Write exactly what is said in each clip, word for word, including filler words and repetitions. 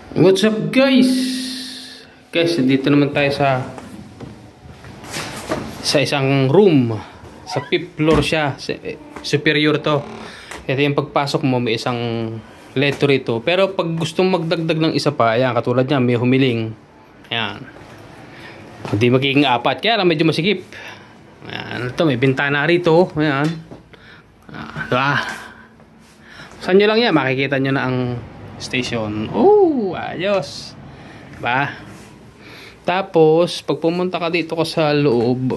What's up guys? Guys, dito naman tayo sa sa isang room. Sa fifth floor siya. Superior to. Ito yung pagpasok mo, may isang letter ito. Pero pag gustong magdagdag ng isa pa, ayan, katulad niya, may humiling. Ayan. Hindi magiging apat. Kaya lang medyo masikip. Ayan. Ito, may bintana rito. Ayan. Ah, diba? Saan nyo lang yan? Makikita nyo na ang station. Oh, ayos. Diba? Tapos, pag pumunta ka dito ka sa loob,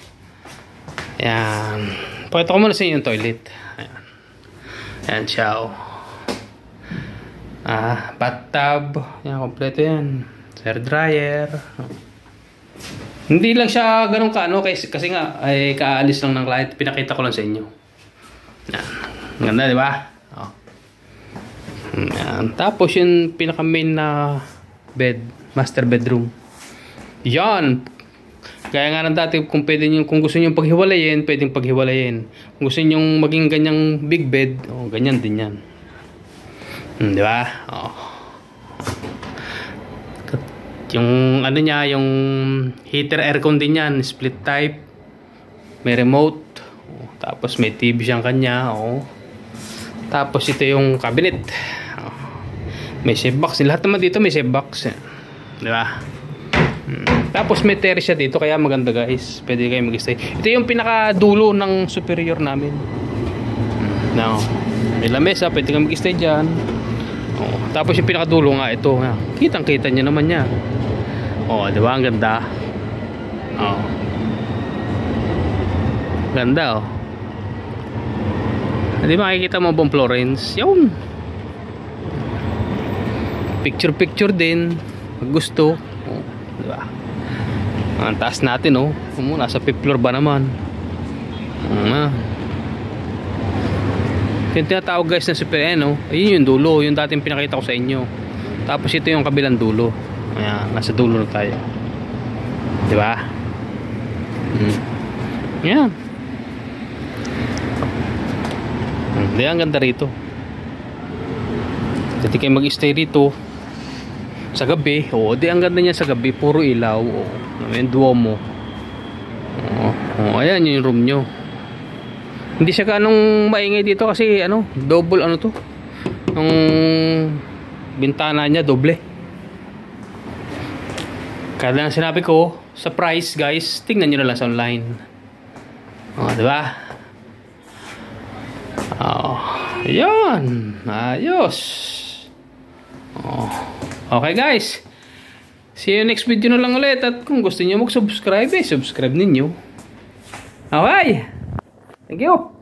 ayan. Pakita ko muna sa inyo yung toilet. Ayan. Ayan siya, oh. Ah, bathtub. Ayan, kompleto yan. Hair dryer. Hindi lang siya ganun ka, ano, kasi, kasi nga, ay kaalis lang ng client. Pinakita ko lang sa inyo. Ayan. Ganda, diba? Oh. Ayan. Tapos yung pinaka main na bed, master bedroom. Yan. Kaya nga ng dati, kung pwede nyo, kung gusto nyo paghiwalayin, pwedeng paghiwalayin. Kung gusto nyo maging ganyang big bed, oh, ganyan din yan. Hmm, di ba? Oh. Yung ano niya, yung heater aircon din yan, split type. May remote. Oh, tapos may T V siyang kanya, oh. Tapos ito yung cabinet. May safe box. Lahat naman dito may safe box. Di ba? Hmm. Tapos may terrace siya dito. Kaya maganda guys. Pwede kayo mag-stay. Ito yung pinakadulo ng superior namin. Hmm. No. May lamesa. Pwede kayo mag-stay dyan. Oh. Tapos yung pinakadulo nga ito. Kitang kita nyo naman niya. Oh, di ba? Ang ganda. Oh. Ganda oh. Di ba makikita mo buong Florence? Yun. Picture picture din pag gusto, oh, di ba? Ang taas natin, oh. Um, nasa fifth floor ba naman? Ah. Yung tinatawag guys na super, eh, no? Ayun yung dulo, yung dating pinakita ko sa inyo. Tapos ito yung kabilang dulo. Ayan, nasa dulo na tayo. Di ba? Hmm. Yan. Hindi, ang ganda rito. Jadi kayo mag-stay rito sa gabi. Oo, di ang ganda niya sa gabi. Puro ilaw. Oo. May Duomo. Oo. Oo, ayan yung room nyo. Hindi siya ganong maingay dito kasi ano, double ano to. Ang bintana niya doble. Kaya lang sinabi ko, sa price guys, tingnan nyo na lang sa online. Oo, diba? Oo. Ayan. Ayos. Oo. Okay guys, see you next video na lang ulit. At kung gusto niyo mag-subscribe, eh, subscribe ninyo. Okay, thank you.